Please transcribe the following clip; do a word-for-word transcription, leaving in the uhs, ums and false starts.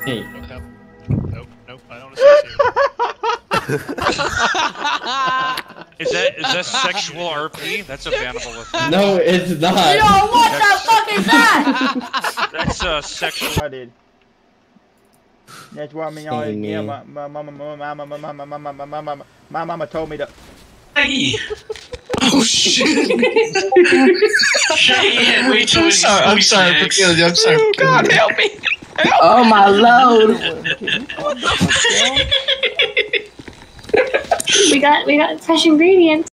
Hey. Nope, nope, nope, I don't associate. Is that is that sexual R P? That's a bannable offense. No, it's not. Yo, what the fuck is that? That's uh sexual. I did. That's why I mean, y'all, yeah, my my mama, my mama, my mama, my mama, my mama, my mama told me to. Hey! Oh shit! Shit! Wait till I'm sorry. I'm sorry for killing you. I'm sorry. Oh, God, help me! Help. Oh my lord! we got we got fresh ingredients.